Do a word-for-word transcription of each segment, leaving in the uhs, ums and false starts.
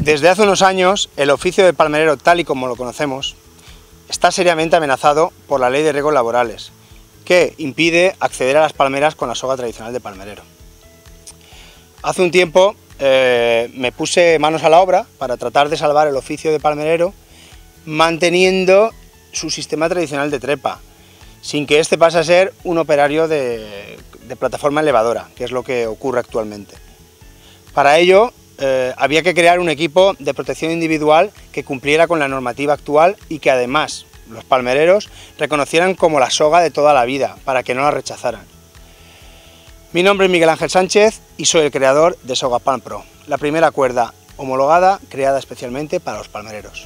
Desde hace unos años, el oficio de palmerero, tal y como lo conocemos, está seriamente amenazado por la Ley de Riesgos Laborales, que impide acceder a las palmeras con la soga tradicional de palmerero. Hace un tiempo eh, me puse manos a la obra para tratar de salvar el oficio de palmerero, manteniendo su sistema tradicional de trepa, sin que este pase a ser un operario de, de plataforma elevadora, que es lo que ocurre actualmente. Para ello, eh, había que crear un equipo de protección individual que cumpliera con la normativa actual y que además los palmereros reconocieran como la soga de toda la vida, para que no la rechazaran. Mi nombre es Miguel Ángel Sánchez y soy el creador de Soga Palm Pro, la primera cuerda homologada creada especialmente para los palmereros.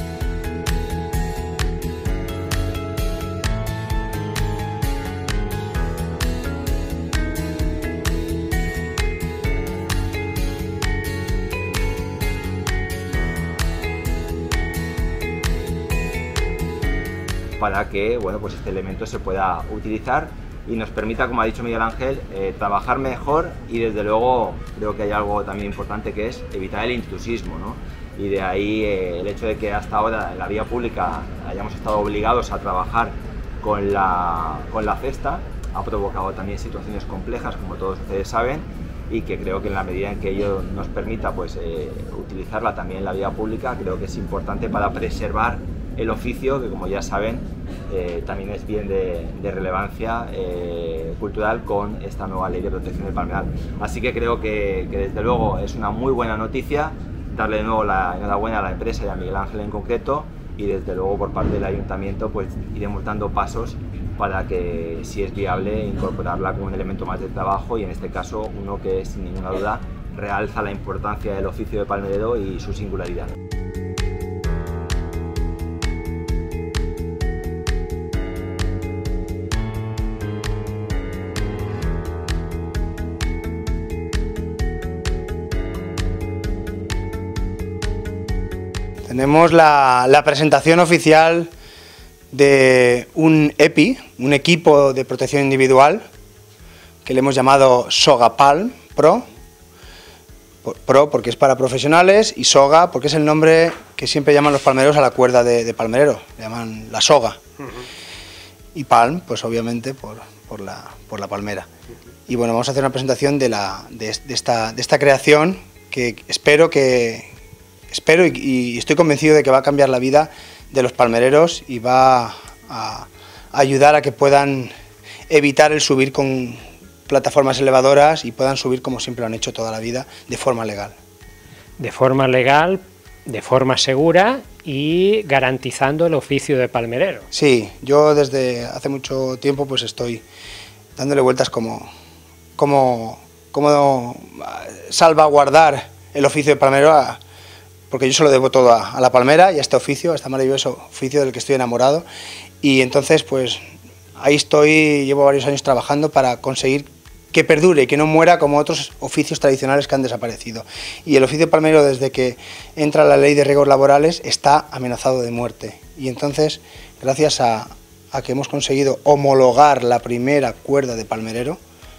Para que bueno, pues este elemento se pueda utilizar y nos permita, como ha dicho Miguel Ángel, eh, trabajar mejor, y desde luego creo que hay algo también importante, que es evitar el intrusismo, ¿no? Y de ahí eh, el hecho de que hasta ahora en la vía pública hayamos estado obligados a trabajar con la, con la cesta ha provocado también situaciones complejas, como todos ustedes saben, y que creo que en la medida en que ello nos permita pues, eh, utilizarla también en la vía pública, creo que es importante para preservar el oficio, que como ya saben eh, también es bien de, de relevancia eh, cultural con esta nueva ley de protección del palmeral. Así que creo que, que desde luego es una muy buena noticia, darle de nuevo la enhorabuena a la empresa y a Miguel Ángel en concreto, y desde luego por parte del ayuntamiento pues iremos dando pasos para que, si es viable, incorporarla como un elemento más de trabajo, y en este caso uno que sin ninguna duda realza la importancia del oficio de palmerero y su singularidad. Tenemos la, la presentación oficial de un E P I, un equipo de protección individual, que le hemos llamado Soga Palm Pro, Pro porque es para profesionales, y Soga porque es el nombre que siempre llaman los palmereros a la cuerda de, de palmerero, le llaman la soga, uh-huh. Y Palm, pues obviamente por, por, la, por la palmera. Uh-huh. Y bueno, vamos a hacer una presentación de, la, de, de, esta, de esta creación que espero que... Espero y, y estoy convencido de que va a cambiar la vida de los palmereros y va a, a ayudar a que puedan evitar el subir con plataformas elevadoras y puedan subir como siempre lo han hecho toda la vida, de forma legal. De forma legal, de forma segura y garantizando el oficio de palmerero. Sí, yo desde hace mucho tiempo pues estoy dándole vueltas como, como, como salvaguardar el oficio de palmerero, a, porque yo se lo debo todo a, a la palmera y a este oficio, a este maravilloso oficio del que estoy enamorado, y entonces pues ahí estoy, llevo varios años trabajando para conseguir que perdure y que no muera como otros oficios tradicionales que han desaparecido. Y el oficio palmerero, desde que entra la Ley de Riesgos Laborales, está amenazado de muerte, y entonces gracias a, a que hemos conseguido homologar la primera cuerda de palmerero,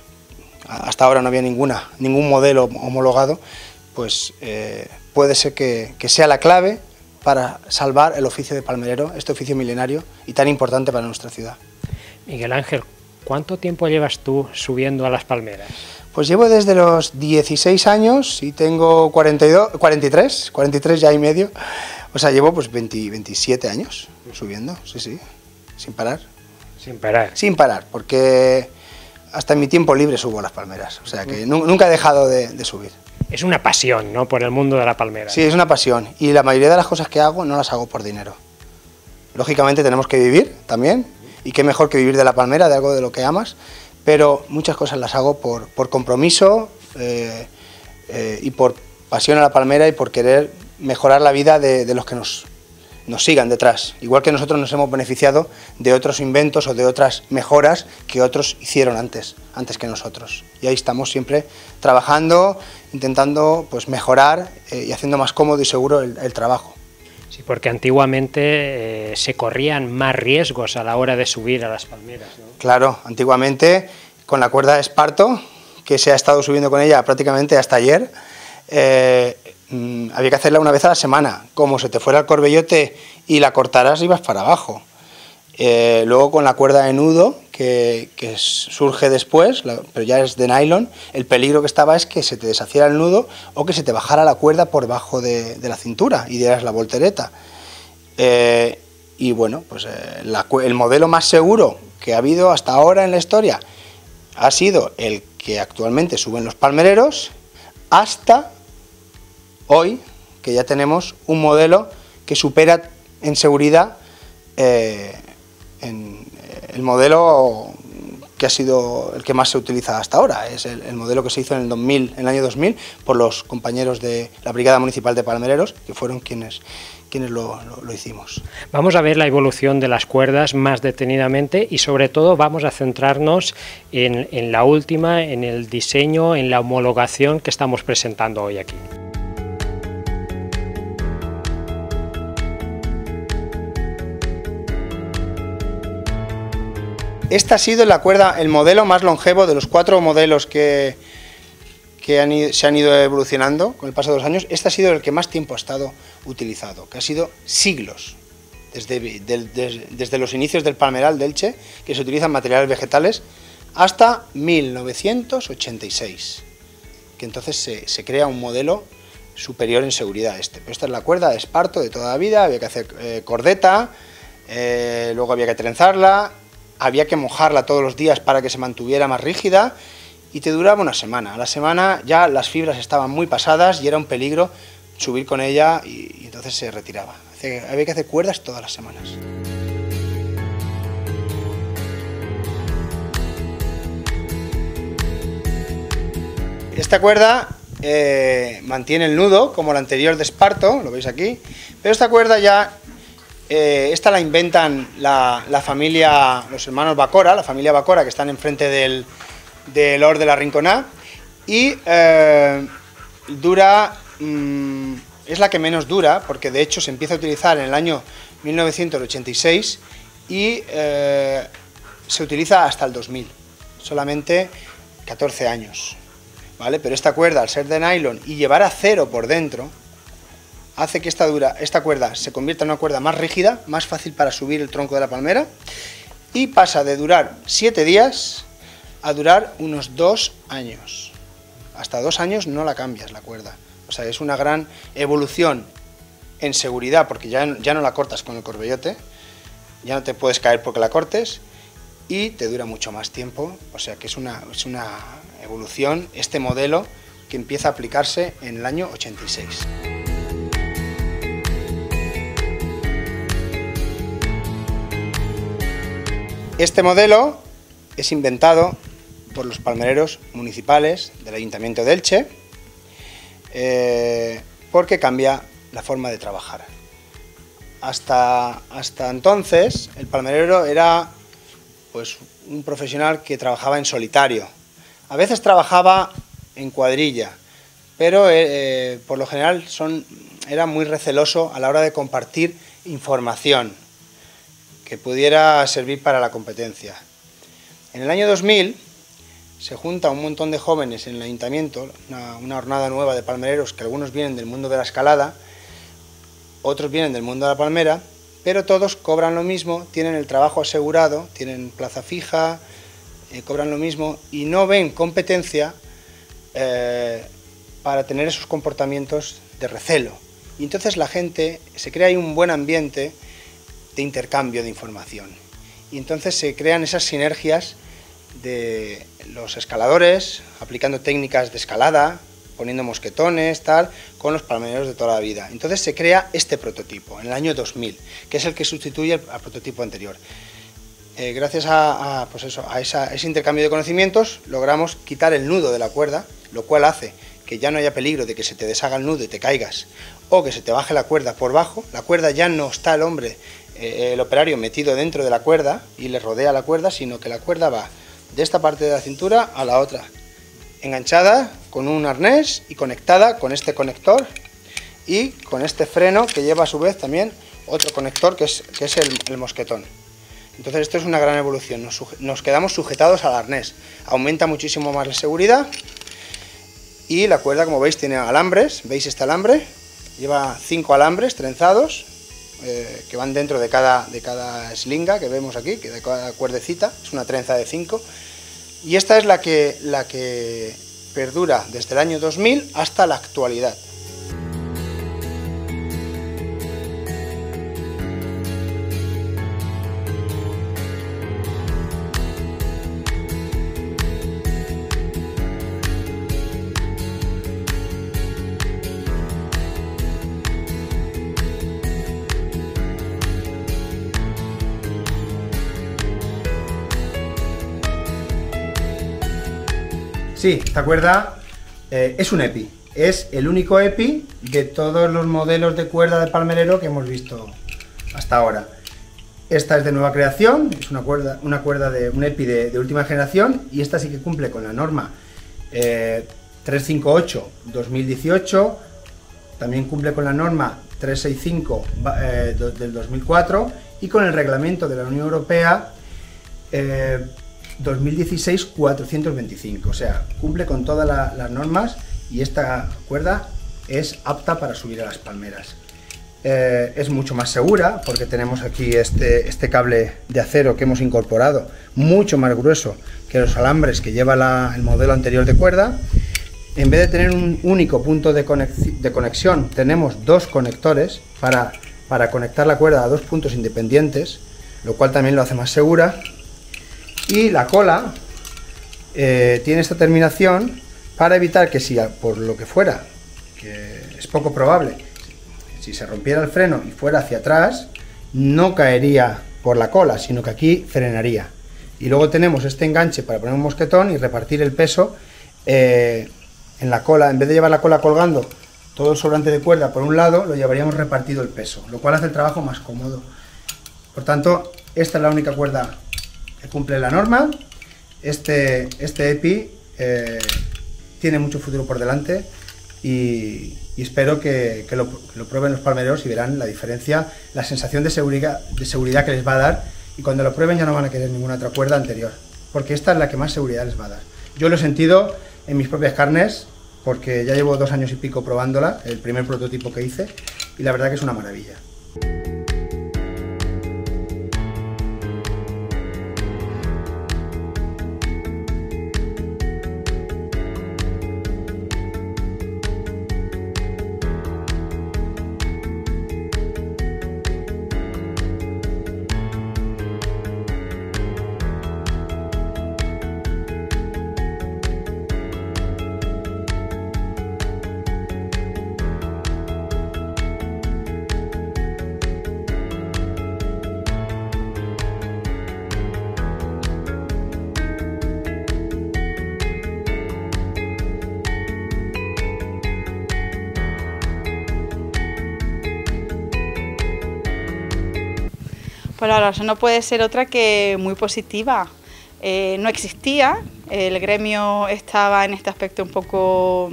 hasta ahora no había ninguna, ningún modelo homologado, pues eh, puede ser que, que sea la clave para salvar el oficio de palmerero, este oficio milenario y tan importante para nuestra ciudad. Miguel Ángel, ¿cuánto tiempo llevas tú subiendo a las palmeras? Pues llevo desde los dieciséis años y tengo cuarenta y dos, cuarenta y tres, cuarenta y tres ya y medio, o sea, llevo pues veinte, veintisiete años subiendo, sí, sí, sin parar. Sin parar. Sin parar, porque hasta en mi tiempo libre subo a las palmeras, o sea que nunca he dejado de, de subir. Es una pasión, ¿no?, por el mundo de la palmera. Sí, es una pasión, y la mayoría de las cosas que hago no las hago por dinero. Lógicamente tenemos que vivir también, y qué mejor que vivir de la palmera, de algo de lo que amas, pero muchas cosas las hago por, por compromiso eh, eh, y por pasión a la palmera y por querer mejorar la vida de, de los que nos, nos sigan detrás. Igual que nosotros nos hemos beneficiado de otros inventos o de otras mejoras que otros hicieron antes, antes que nosotros. Y ahí estamos siempre trabajando, intentando pues, mejorar eh, y haciendo más cómodo y seguro el, el trabajo. Sí, porque antiguamente eh, se corrían más riesgos a la hora de subir a las palmeras, ¿no? Claro, antiguamente con la cuerda de esparto, que se ha estado subiendo con ella prácticamente hasta ayer, eh, mmm, había que hacerla una vez a la semana. Como se te fuera el corbellote y la cortaras, ibas para abajo. Eh, luego con la cuerda de nudo, que, que surge después, la, pero ya es de nylon, el peligro que estaba es que se te deshaciera el nudo o que se te bajara la cuerda por debajo de, de la cintura y dieras la voltereta. Eh, y bueno, pues eh, la, el modelo más seguro que ha habido hasta ahora en la historia ha sido el que actualmente suben los palmereros, hasta hoy, que ya tenemos un modelo que supera en seguridad eh, en el modelo que ha sido el que más se utiliza hasta ahora. Es el, el modelo que se hizo en el, dos mil, en el año dos mil por los compañeros de la Brigada Municipal de Palmereros, que fueron quienes, quienes lo, lo, lo hicimos. Vamos a ver la evolución de las cuerdas más detenidamente y sobre todo vamos a centrarnos en, en la última, en el diseño, en la homologación que estamos presentando hoy aquí. Esta ha sido la cuerda, el modelo más longevo de los cuatro modelos que, que han, se han ido evolucionando con el paso de los años. Este ha sido el que más tiempo ha estado utilizado, que ha sido siglos, desde, de, de, desde los inicios del palmeral de Elche, que se utilizan materiales vegetales, hasta mil novecientos ochenta y seis, que entonces se, se crea un modelo superior en seguridad a este. Pero esta es la cuerda de esparto de toda la vida, había que hacer eh, cordeta, eh, luego había que trenzarla, había que mojarla todos los días para que se mantuviera más rígida y te duraba una semana. A la semana ya las fibras estaban muy pasadas y era un peligro subir con ella y, y entonces se retiraba. Había que hacer cuerdas todas las semanas. Esta cuerda eh, mantiene el nudo como la anterior de esparto, lo veis aquí, pero esta cuerda ya Eh, esta la inventan la, la familia, los hermanos Bacora, la familia Bacora, que están enfrente del, del Hort de la Rinconada, y eh, dura, mmm, es la que menos dura, porque de hecho se empieza a utilizar en el año mil novecientos ochenta y seis y eh, se utiliza hasta el dos mil, solamente catorce años, ¿vale? Pero esta cuerda, al ser de nylon y llevar acero por dentro, hace que esta, dura, esta cuerda se convierta en una cuerda más rígida, más fácil para subir el tronco de la palmera, y pasa de durar siete días a durar unos dos años. Hasta dos años no la cambias la cuerda. O sea, es una gran evolución en seguridad, porque ya, ya no la cortas con el corbellote, ya no te puedes caer porque la cortes, y te dura mucho más tiempo. O sea que es una, es una evolución, este modelo, que empieza a aplicarse en el año ochenta y seis. Este modelo es inventado por los palmereros municipales del Ayuntamiento de Elche, eh, porque cambia la forma de trabajar. Hasta, hasta entonces el palmerero era pues, un profesional que trabajaba en solitario. A veces trabajaba en cuadrilla, pero eh, por lo general son, era muy receloso a la hora de compartir información que pudiera servir para la competencia. En el año dos mil se junta un montón de jóvenes en el ayuntamiento, una, una jornada nueva de palmereros, que algunos vienen del mundo de la escalada, otros vienen del mundo de la palmera, pero todos cobran lo mismo, tienen el trabajo asegurado, tienen plaza fija, eh, cobran lo mismo y no ven competencia eh, para tener esos comportamientos de recelo. Y entonces la gente, se crea ahí un buen ambiente de intercambio de información. Y entonces se crean esas sinergias de los escaladores, aplicando técnicas de escalada, poniendo mosquetones, tal, con los palmereros de toda la vida. Entonces se crea este prototipo, en el año dos mil, que es el que sustituye al, al prototipo anterior. Eh, gracias a, a, pues eso, a, esa, a ese intercambio de conocimientos, logramos quitar el nudo de la cuerda, lo cual hace que ya no haya peligro de que se te deshaga el nudo y te caigas, o que se te baje la cuerda por bajo. La cuerda ya no está el hombre, eh, el operario metido dentro de la cuerda y le rodea la cuerda, sino que la cuerda va de esta parte de la cintura a la otra, enganchada con un arnés y conectada con este conector y con este freno que lleva a su vez también otro conector que es, que es el, el mosquetón. Entonces esto es una gran evolución, nos, nos quedamos sujetados al arnés, aumenta muchísimo más la seguridad y la cuerda, como veis, tiene alambres. ¿Veis este alambre? Lleva cinco alambres trenzados eh, que van dentro de cada, de cada eslinga que vemos aquí, que de cada cuerdecita, es una trenza de cinco. Y esta es la que, la que perdura desde el año dos mil hasta la actualidad. Sí, esta cuerda eh, es un EPI, es el único EPI de todos los modelos de cuerda de palmerero que hemos visto hasta ahora. Esta es de nueva creación, es una cuerda, una cuerda de un EPI de, de última generación, y esta sí que cumple con la norma eh, trescientos cincuenta y ocho barra dos mil dieciocho, también cumple con la norma trescientos sesenta y cinco eh, del dos mil cuatro y con el reglamento de la Unión Europea eh, dos mil dieciséis cuatrocientos veinticinco, o sea, cumple con todas la, las normas, y esta cuerda es apta para subir a las palmeras. Eh, es mucho más segura porque tenemos aquí este, este cable de acero que hemos incorporado, mucho más grueso que los alambres que lleva la, el modelo anterior de cuerda. En vez de tener un único punto de, conexión, de conexión, tenemos dos conectores para, para conectar la cuerda a dos puntos independientes, lo cual también lo hace más segura. Y la cola eh, tiene esta terminación para evitar que, si por lo que fuera, que es poco probable, si se rompiera el freno y fuera hacia atrás, no caería por la cola, sino que aquí frenaría. Y luego tenemos este enganche para poner un mosquetón y repartir el peso eh, en la cola. En vez de llevar la cola colgando todo el sobrante de cuerda por un lado, lo llevaríamos repartido el peso, lo cual hace el trabajo más cómodo. Por tanto, esta es la única cuerda que cumple la norma. Este, este EPI eh, tiene mucho futuro por delante, y, y espero que, que, lo, que lo prueben los palmereros y verán la diferencia, la sensación de seguridad, de seguridad que les va a dar, y cuando lo prueben ya no van a querer ninguna otra cuerda anterior, porque esta es la que más seguridad les va a dar. Yo lo he sentido en mis propias carnes, porque ya llevo dos años y pico probándola, el primer prototipo que hice, y la verdad que es una maravilla. Pues la verdad, no puede ser otra que muy positiva. Eh, no existía, el gremio estaba en este aspecto un poco,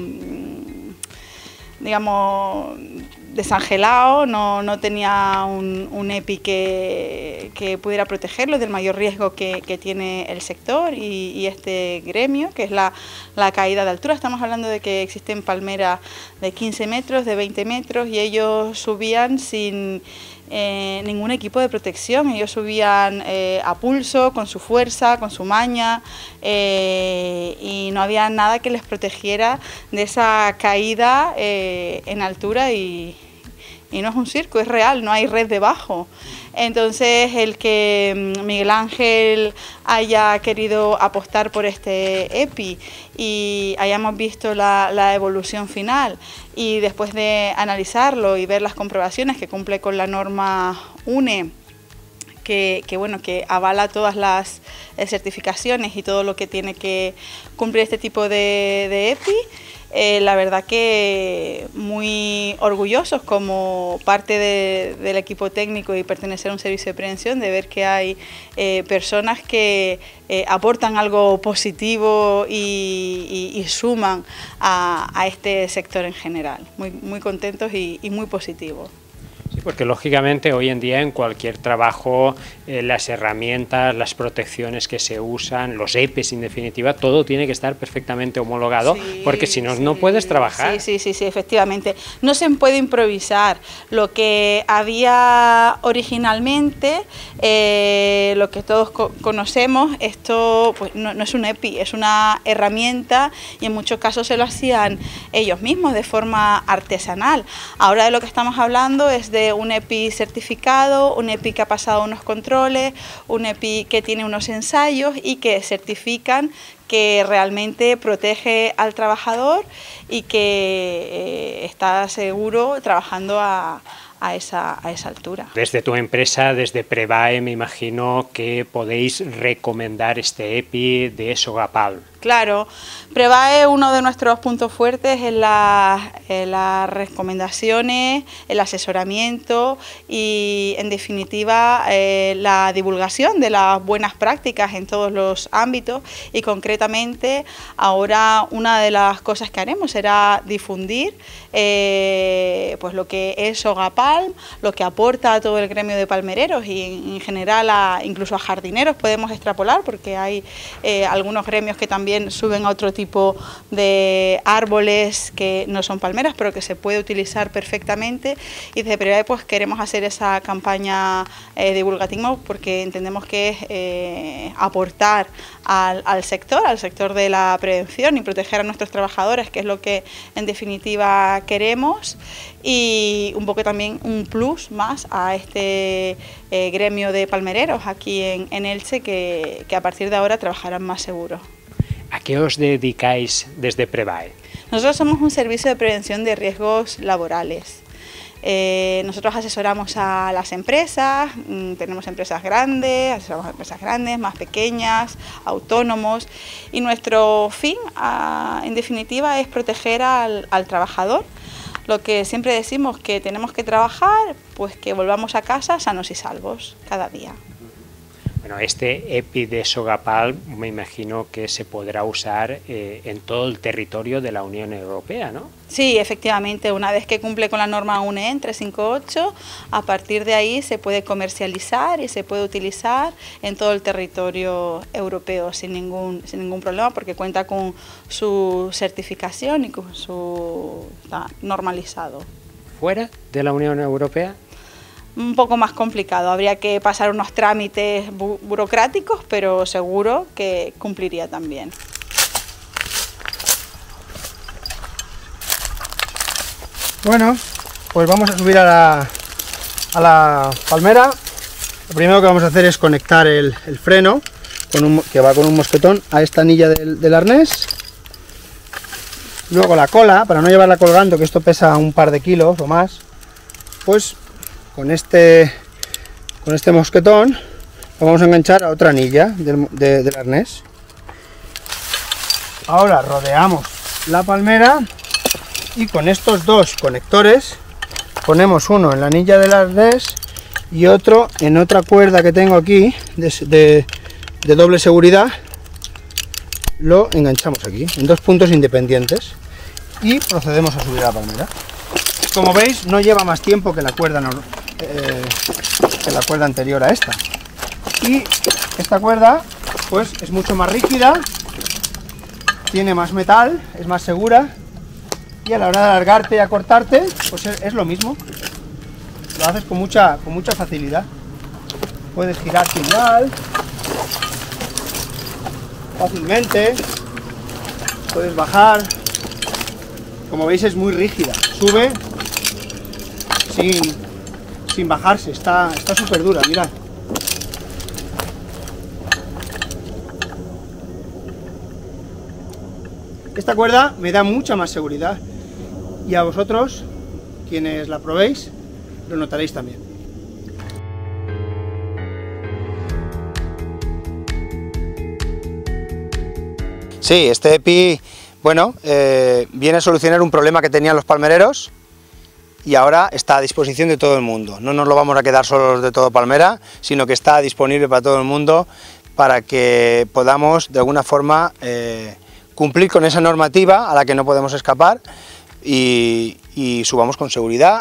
digamos, desangelado, no, no tenía un, un EPI que, que pudiera protegerlo del mayor riesgo que, que tiene el sector y, y este gremio, que es la, la caída de altura. Estamos hablando de que existen palmeras de quince metros, de veinte metros, y ellos subían sin Eh, ningún equipo de protección. Ellos subían eh, a pulso, con su fuerza, con su maña, eh, y no había nada que les protegiera de esa caída eh, en altura, y, y no es un circo, es real, no hay red debajo. Entonces, el que Miguel Ángel haya querido apostar por este EPI y hayamos visto la, la evolución final, y después de analizarlo y ver las comprobaciones que cumple con la norma U N E, que, que, bueno, que avala todas las certificaciones y todo lo que tiene que cumplir este tipo de, de EPI, Eh, la verdad que muy orgullosos como parte de, del equipo técnico y pertenecer a un servicio de prevención, de ver que hay eh, personas que eh, aportan algo positivo y, y, y suman a, a este sector en general. Muy, muy contentos y, y muy positivos. Sí, porque lógicamente hoy en día en cualquier trabajo eh, las herramientas, las protecciones que se usan, los E P Es en definitiva, todo tiene que estar perfectamente homologado, sí, porque si no, sí, no puedes trabajar. Sí, sí, sí, sí, efectivamente. No se puede improvisar. Lo que había originalmente, eh, lo que todos co conocemos, esto pues, no, no es un E P I, es una herramienta y en muchos casos se lo hacían ellos mismos de forma artesanal. Ahora de lo que estamos hablando es de un E P I certificado, un E P I que ha pasado unos controles, un E P I que tiene unos ensayos y que certifican que realmente protege al trabajador y que eh, está seguro trabajando a, a, esa, a esa altura. Desde tu empresa, desde Prevae, me imagino que podéis recomendar este E P I de Sogapalm. Claro, Prevae, uno de nuestros puntos fuertes es la, en las recomendaciones, el asesoramiento y, en definitiva, eh, la divulgación de las buenas prácticas en todos los ámbitos y, concretamente, ahora una de las cosas que haremos será difundir eh, pues lo que es Sogapalm, lo que aporta a todo el gremio de palmereros y, en, en general, a, incluso a jardineros podemos extrapolar porque hay eh, algunos gremios que también También suben a otro tipo de árboles que no son palmeras, pero que se puede utilizar perfectamente. Y desde Prevae pues queremos hacer esa campaña eh, divulgativa porque entendemos que es eh, aportar al, al sector, al sector de la prevención y proteger a nuestros trabajadores, que es lo que en definitiva queremos, y un poco también un plus más a este eh, gremio de palmereros aquí en, en Elche, que, que a partir de ahora trabajarán más seguros. ¿A qué os dedicáis desde Prevae? Nosotros somos un servicio de prevención de riesgos laborales. Eh, nosotros asesoramos a las empresas, mmm, tenemos empresas grandes, asesoramos a empresas grandes, más pequeñas, autónomos, y nuestro fin, a, en definitiva, es proteger al, al trabajador. Lo que siempre decimos que tenemos que trabajar, pues que volvamos a casa sanos y salvos cada día. Bueno, este E P I de Sogapalm me imagino que se podrá usar eh, en todo el territorio de la Unión Europea, ¿no? Sí, efectivamente, una vez que cumple con la norma U N E N trescientos cincuenta y ocho, a partir de ahí se puede comercializar y se puede utilizar en todo el territorio europeo sin ningún, sin ningún problema, porque cuenta con su certificación y con su está normalizado. ¿Fuera de la Unión Europea? Un poco más complicado, habría que pasar unos trámites bu burocráticos, pero seguro que cumpliría también. Bueno, pues vamos a subir a la, a la palmera. Lo primero que vamos a hacer es conectar el, el freno, con un, que va con un mosquetón, a esta anilla del, del arnés. Luego la cola, para no llevarla colgando, que esto pesa un par de kilos o más, pues con este, con este mosquetón lo vamos a enganchar a otra anilla del, de, del arnés. Ahora rodeamos la palmera y con estos dos conectores ponemos uno en la anilla del arnés y otro en otra cuerda que tengo aquí de, de, de doble seguridad. Lo enganchamos aquí en dos puntos independientes y procedemos a subir a la palmera. Como veis, no lleva más tiempo que la cuerda no, eh, que la cuerda anterior a esta, y esta cuerda pues es mucho más rígida, tiene más metal, es más segura, y a la hora de alargarte y acortarte pues es, es lo mismo, lo haces con mucha, con mucha facilidad. Puedes girar final fácilmente, puedes bajar, como veis es muy rígida, sube sin, sin bajarse, está está súper dura, mirad. Esta cuerda me da mucha más seguridad y a vosotros, quienes la probéis, lo notaréis también. Sí, este E P I, bueno, eh, viene a solucionar un problema que tenían los palmereros y ahora está a disposición de todo el mundo. No nos lo vamos a quedar solos de todo Palmera, sino que está disponible para todo el mundo para que podamos de alguna forma eh, cumplir con esa normativa a la que no podemos escapar y, y subamos con seguridad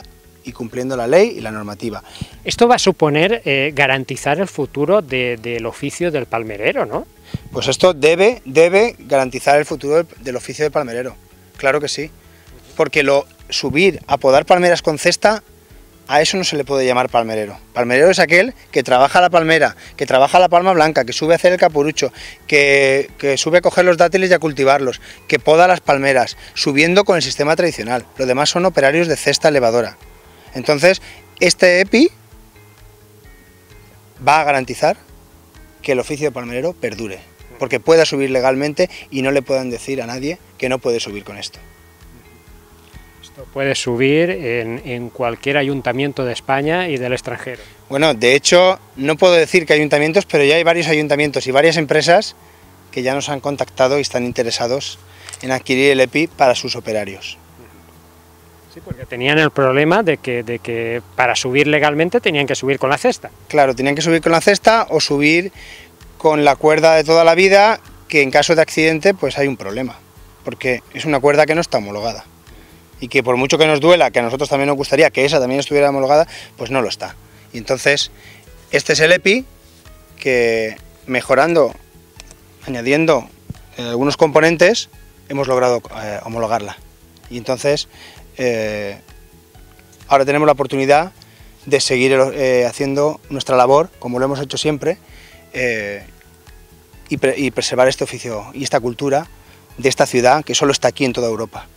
y cumpliendo la ley y la normativa. Esto va a suponer eh, garantizar el futuro de, del oficio del palmerero, ¿no? Pues esto debe, debe garantizar el futuro del, del oficio del palmerero, claro que sí, porque lo subir a podar palmeras con cesta, a eso no se le puede llamar palmerero. Palmerero es aquel que trabaja la palmera, que trabaja la palma blanca, que sube a hacer el capurucho, que, que sube a coger los dátiles y a cultivarlos, que poda las palmeras, subiendo con el sistema tradicional. Los demás son operarios de cesta elevadora. Entonces, este E P I va a garantizar que el oficio de palmerero perdure, porque pueda subir legalmente y no le puedan decir a nadie que no puede subir con esto. Puede subir en, en cualquier ayuntamiento de España y del extranjero. Bueno, de hecho, no puedo decir que ayuntamientos, pero ya hay varios ayuntamientos y varias empresas que ya nos han contactado y están interesados en adquirir el E P I para sus operarios. Sí, porque tenían el problema de que, de que para subir legalmente tenían que subir con la cesta. Claro, tenían que subir con la cesta o subir con la cuerda de toda la vida, que en caso de accidente pues hay un problema, porque es una cuerda que no está homologada. Y que por mucho que nos duela, que a nosotros también nos gustaría que esa también estuviera homologada, pues no lo está. Y entonces, este es el E P I que, mejorando, añadiendo eh, algunos componentes, hemos logrado eh, homologarla. Y entonces, eh, ahora tenemos la oportunidad de seguir eh, haciendo nuestra labor, como lo hemos hecho siempre, eh, y, pre y preservar este oficio y esta cultura de esta ciudad, que solo está aquí en toda Europa.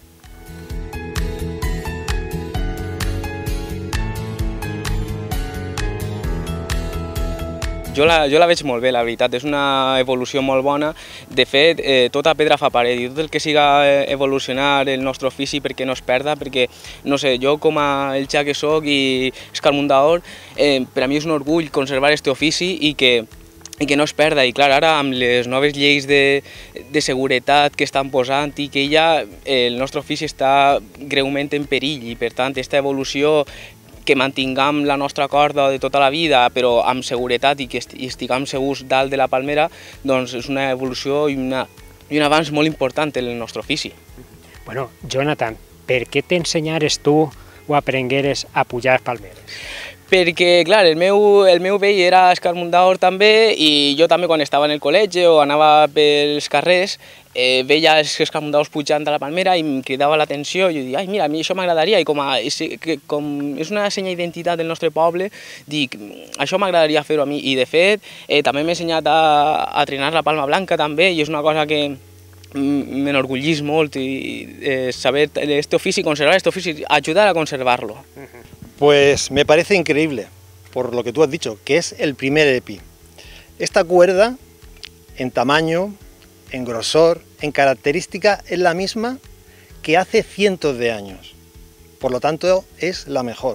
Jo la, jo la veig molt bé, la veritat, és una evolució molt bona. De fet, eh, tota pedra fa paret i tot el que siga evolucionar el nostre ofici perquè no es perda, perquè, no sé, jo com a el ja que soc i escarmundador, eh, per a mi és un orgull conservar aquest ofici i que i que no es perda. I clar, ara amb les noves lleis de, de seguretat que estan posant i que ja el nostre ofici està greument en perill i per tant aquesta evolució que mantingam la nostra corda de tota la vida però amb seguretat i que estiguem segurs dalt de la palmera, doncs és una evolució i, una, i un avanç molt important en el nostre ofici. Bueno, Jonathan, per què t'ensenyares tu o aprengueres a pujar palmeres? Perquè, clar, el meu, el meu vell era escarmundador també i jo també quan estava en el col·legi o anava pels carrers eh, veia els escarmundadors pujant a la palmera i em cridava l'atenció i jo dic, ai, mira, a mi això m'agradaria i com, a, com és una senya d'identitat del nostre poble, dic, això m'agradaria fer-ho a mi i de fet eh, també m'he ensenyat a, a trenar la palma blanca també i és una cosa que m'enorgullís molt i eh, saber este ofici, conservar este ofici, ajudar a conservarlo. Pues me parece increíble, por lo que tú has dicho, que es el primer E P I. Esta cuerda, en tamaño, en grosor, en característica, es la misma que hace cientos de años. Por lo tanto, es la mejor.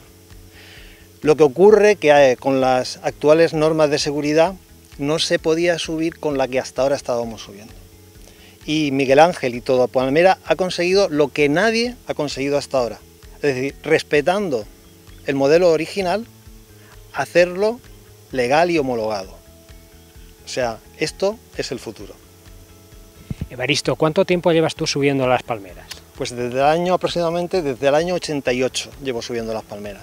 Lo que ocurre que con las actuales normas de seguridad no se podía subir con la que hasta ahora estábamos subiendo. Y Miguel Ángel y toda Palmera ha conseguido lo que nadie ha conseguido hasta ahora. Es decir, respetando el modelo original, hacerlo legal y homologado. O sea, esto es el futuro. Evaristo, ¿cuánto tiempo llevas tú subiendo las palmeras? Pues desde el año aproximadamente, desde el año ochenta y ocho llevo subiendo las palmeras.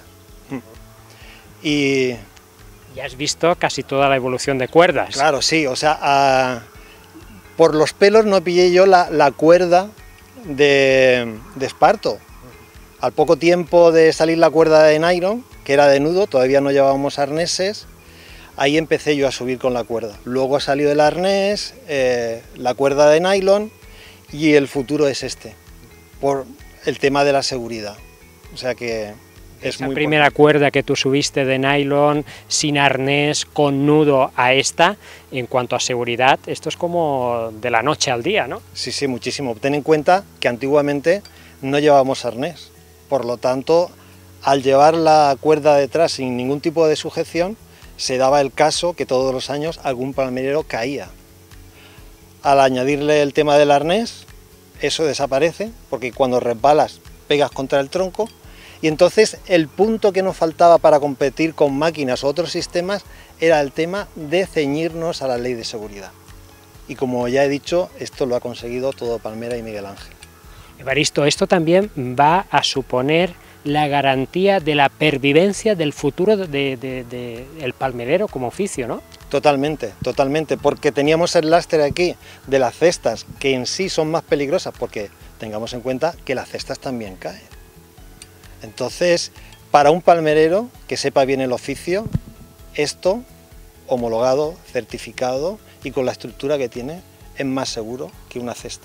Y... ya has visto casi toda la evolución de cuerdas. Claro, sí, o sea, a... por los pelos no pillé yo la, la cuerda de, de esparto. Al poco tiempo de salir la cuerda de nylon, que era de nudo, todavía no llevábamos arneses, ahí empecé yo a subir con la cuerda. Luego ha salido el arnés, eh, la cuerda de nylon y el futuro es este, por el tema de la seguridad. O sea que es Esa muy primera importante. cuerda que tú subiste de nylon, sin arnés, con nudo a esta, en cuanto a seguridad, esto es como de la noche al día, ¿no? Sí, sí, muchísimo. Ten en cuenta que antiguamente no llevábamos arnés. Por lo tanto, al llevar la cuerda detrás sin ningún tipo de sujeción, se daba el caso que todos los años algún palmerero caía. Al añadirle el tema del arnés, eso desaparece, porque cuando resbalas pegas contra el tronco, y entonces el punto que nos faltaba para competir con máquinas u otros sistemas era el tema de ceñirnos a la ley de seguridad. Y como ya he dicho, esto lo ha conseguido todo Palmera y Miguel Ángel. Evaristo, esto también va a suponer la garantía de la pervivencia del futuro del de, de, de, de palmerero como oficio, ¿no? Totalmente, totalmente, porque teníamos el lastre aquí de las cestas, que en sí son más peligrosas, porque tengamos en cuenta que las cestas también caen. Entonces, para un palmerero que sepa bien el oficio, esto, homologado, certificado y con la estructura que tiene, es más seguro que una cesta.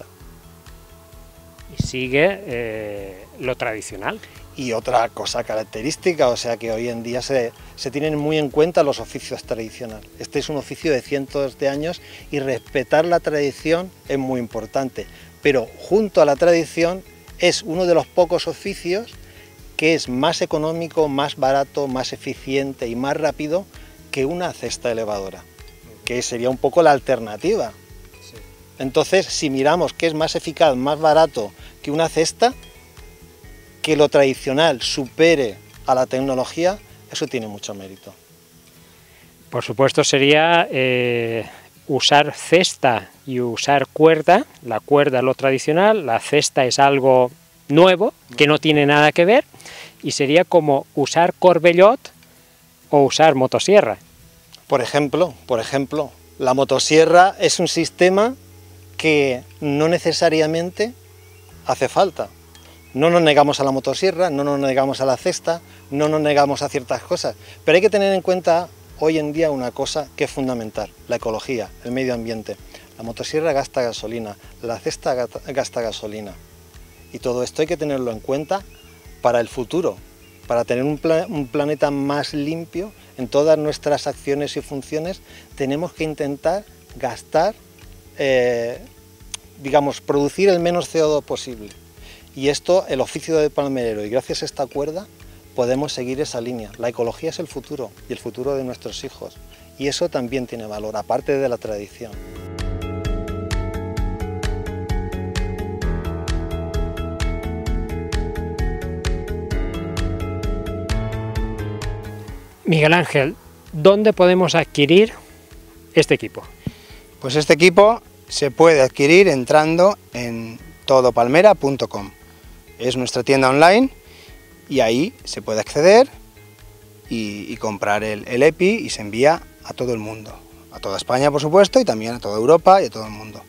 Y sigue eh, lo tradicional. Y otra cosa característica, o sea que hoy en día se, se tienen muy en cuenta los oficios tradicionales. Este es un oficio de cientos de años y respetar la tradición es muy importante, pero junto a la tradición es uno de los pocos oficios que es más económico, más barato, más eficiente y más rápido que una cesta elevadora, que sería un poco la alternativa. Entonces, si miramos que es más eficaz, más barato que una cesta, que lo tradicional supere a la tecnología, eso tiene mucho mérito. Por supuesto sería eh, usar cesta y usar cuerda. La cuerda es lo tradicional, la cesta es algo nuevo que no tiene nada que ver, y sería como usar corbellot o usar motosierra. Por ejemplo, por ejemplo, la motosierra es un sistema que no necesariamente hace falta. No nos negamos a la motosierra, no nos negamos a la cesta, no nos negamos a ciertas cosas, pero hay que tener en cuenta hoy en día una cosa que es fundamental: la ecología, el medio ambiente. La motosierra gasta gasolina, la cesta gasta gasolina, y todo esto hay que tenerlo en cuenta para el futuro, para tener un, pla un planeta más limpio. En todas nuestras acciones y funciones tenemos que intentar gastar, eh, digamos, producir el menos C O dos posible. Y esto, el oficio de palmerero, y gracias a esta cuerda podemos seguir esa línea. La ecología es el futuro, y el futuro de nuestros hijos. Y eso también tiene valor, aparte de la tradición. Miguel Ángel, ¿dónde podemos adquirir este equipo? Pues este equipo se puede adquirir entrando en todo palmera punto com. Es nuestra tienda online y ahí se puede acceder y, y comprar el, el EPI, y se envía a todo el mundo, a toda España por supuesto, y también a toda Europa y a todo el mundo.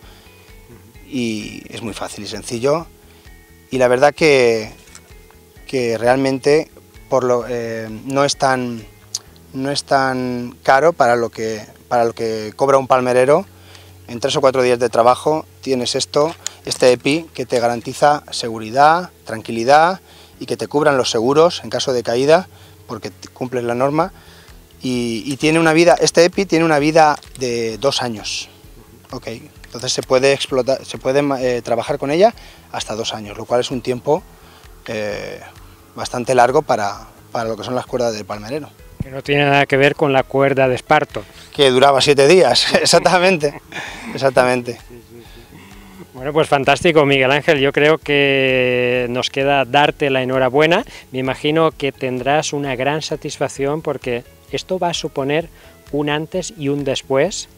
Y es muy fácil y sencillo, y la verdad que, que realmente por lo, eh, no es tan, no es tan caro para lo que, para lo que cobra un palmerero. En tres o cuatro días de trabajo tienes esto, este EPI, que te garantiza seguridad, tranquilidad, y que te cubran los seguros en caso de caída, porque cumples la norma. Y, y tiene una vida, este EPI tiene una vida de dos años. Okay. Entonces se puede explotar, se puede eh, trabajar con ella hasta dos años, lo cual es un tiempo eh, bastante largo para, para lo que son las cuerdas del palmerero. Que no tiene nada que ver con la cuerda de esparto. Que duraba siete días, exactamente, exactamente. Bueno, pues fantástico, Miguel Ángel. Yo creo que nos queda darte la enhorabuena. Me imagino que tendrás una gran satisfacción, porque esto va a suponer un antes y un después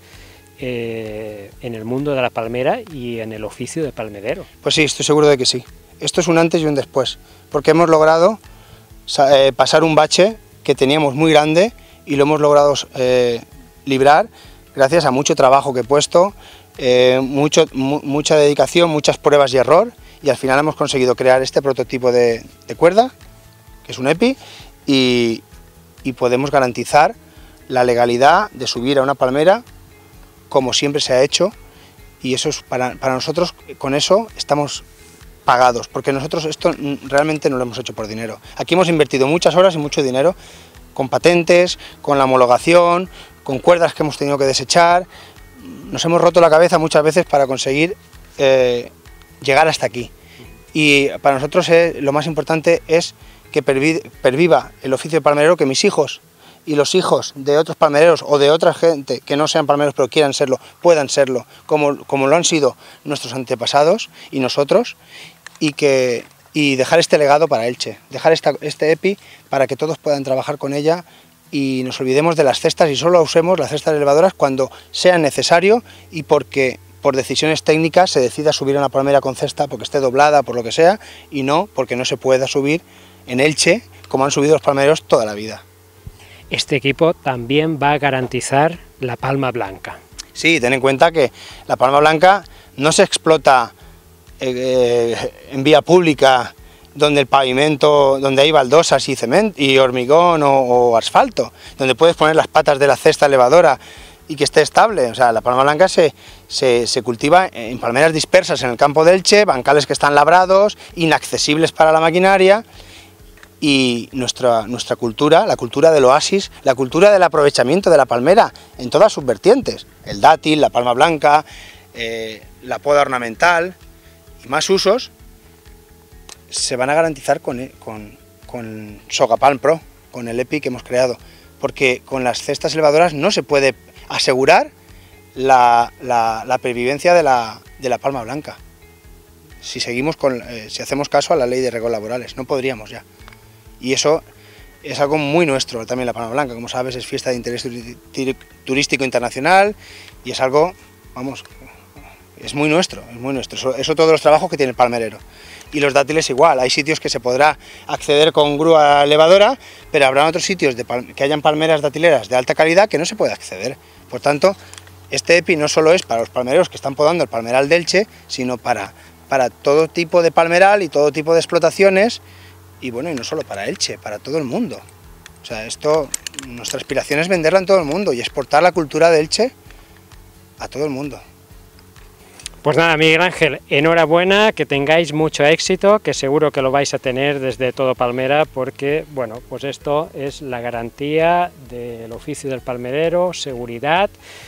eh, en el mundo de la palmera y en el oficio de palmerero. Pues sí, estoy seguro de que sí. Esto es un antes y un después, porque hemos logrado eh, pasar un bache que teníamos muy grande, y lo hemos logrado eh, librar gracias a mucho trabajo que he puesto, eh, mucho, mu mucha dedicación, muchas pruebas y error, y al final hemos conseguido crear este prototipo de, de cuerda, que es un EPI, y, y podemos garantizar la legalidad de subir a una palmera como siempre se ha hecho, y eso es para, para nosotros, con eso estamos pagados, porque nosotros esto realmente no lo hemos hecho por dinero. Aquí hemos invertido muchas horas y mucho dinero, con patentes, con la homologación, con cuerdas que hemos tenido que desechar. Nos hemos roto la cabeza muchas veces para conseguir eh, llegar hasta aquí. Y para nosotros eh, lo más importante es que pervi perviva el oficio de palmerero, que mis hijos y los hijos de otros palmereros o de otra gente que no sean palmeros pero quieran serlo, puedan serlo, como, como lo han sido nuestros antepasados y nosotros, y, que, y dejar este legado para Elche, dejar esta, este EPI para que todos puedan trabajar con ella, y nos olvidemos de las cestas y solo usemos las cestas elevadoras cuando sea necesario, y porque por decisiones técnicas se decida subir a una palmera con cesta porque esté doblada, por lo que sea, y no porque no se pueda subir en Elche, como han subido los palmereros toda la vida. Este equipo también va a garantizar la palma blanca. Sí, ten en cuenta que la palma blanca no se explota eh, en vía pública, donde el pavimento, donde hay baldosas y cemento y hormigón o, o asfalto, donde puedes poner las patas de la cesta elevadora y que esté estable. O sea, la palma blanca se, se, se cultiva en palmeras dispersas en el campo de Elche, bancales que están labrados, inaccesibles para la maquinaria, y nuestra, nuestra cultura, la cultura del oasis, la cultura del aprovechamiento de la palmera en todas sus vertientes, el dátil, la palma blanca, eh, la poda ornamental y más usos, se van a garantizar con, con, con Sogapalm Pro, con el E P I que hemos creado, porque con las cestas elevadoras no se puede asegurar la, la, la pervivencia de la, de la palma blanca. Si seguimos con, eh, si hacemos caso a la ley de riesgos laborales, no podríamos ya. Y eso es algo muy nuestro, también la palma blanca, como sabes, es fiesta de interés turístico internacional y es algo, vamos, es muy nuestro, es muy nuestro. Eso, eso todos los trabajos que tiene el palmerero. Y los dátiles igual, hay sitios que se podrá acceder con grúa elevadora, pero habrá otros sitios de que hayan palmeras datileras de alta calidad que no se puede acceder. Por tanto, este E P I no solo es para los palmereros que están podando el palmeral de Elche, sino para, para todo tipo de palmeral y todo tipo de explotaciones, y bueno, y no solo para Elche, para todo el mundo. O sea, esto, nuestra aspiración es venderla en todo el mundo y exportar la cultura de Elche a todo el mundo. Pues nada, Miguel Ángel, enhorabuena, que tengáis mucho éxito, que seguro que lo vais a tener desde todo Palmera, porque, bueno, pues esto es la garantía del oficio del palmerero, seguridad,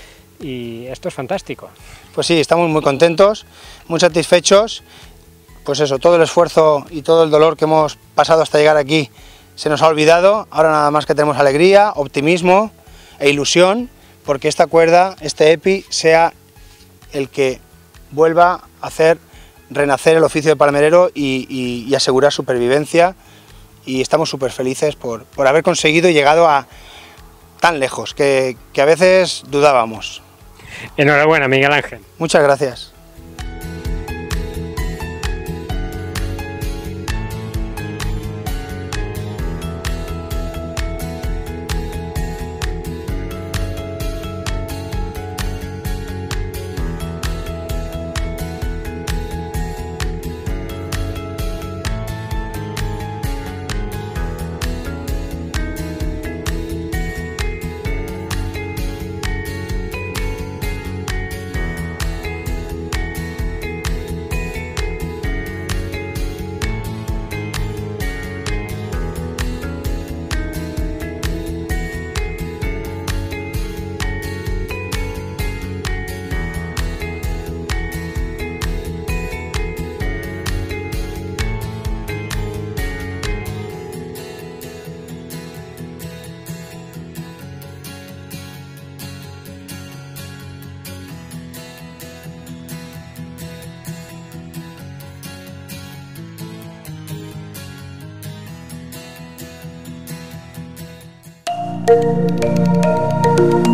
y esto es fantástico. Pues sí, estamos muy contentos, muy satisfechos. Pues eso, todo el esfuerzo y todo el dolor que hemos pasado hasta llegar aquí se nos ha olvidado. Ahora nada más que tenemos alegría, optimismo e ilusión, porque esta cuerda, este E P I, sea el que vuelva a hacer renacer el oficio de palmerero y, y, y asegurar supervivencia, y estamos súper felices por, por haber conseguido y llegado a tan lejos, que, que a veces dudábamos. Enhorabuena, Miguel Ángel. Muchas gracias. Thank you.